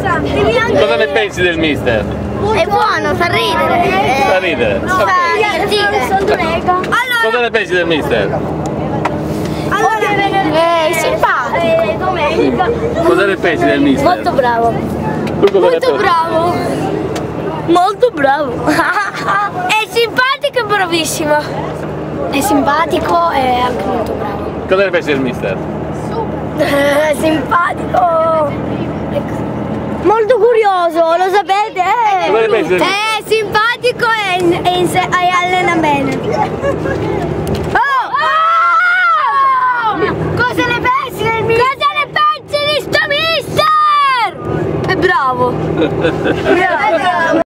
Cosa ne pensi del mister? È buono, fa ridere. Fa ridere. Fa divertire. Cosa ne pensi del mister? È simpatico. Cosa ne pensi del mister? Molto bravo. Tu cosa ne Molto pensi? bravo. Molto bravo. È simpatico e bravissimo. È simpatico e anche molto bravo. Cosa ne pensi del mister? Simpatico. Molto curioso, lo sapete? Cosa ne pensi del mister? È simpatico e allena bene. Oh! Cosa ne pensi del mister? Cosa ne pensi di sto mister? È bravo.